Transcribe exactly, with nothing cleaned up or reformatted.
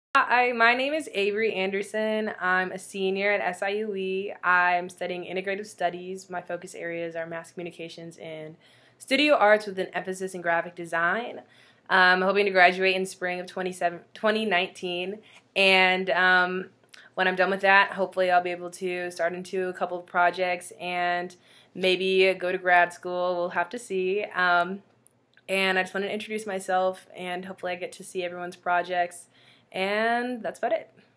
Hi, my name is Avery Anderson. I'm a senior at S I U E. I'm studying integrative studies. My focus areas are mass communications and studio arts with an emphasis in graphic design. Um, I'm hoping to graduate in spring of twenty nineteen, and um, when I'm done with that, hopefully I'll be able to start into a couple of projects and maybe go to grad school. We'll have to see. Um, and I just want to introduce myself, and hopefully I get to see everyone's projects. And that's about it.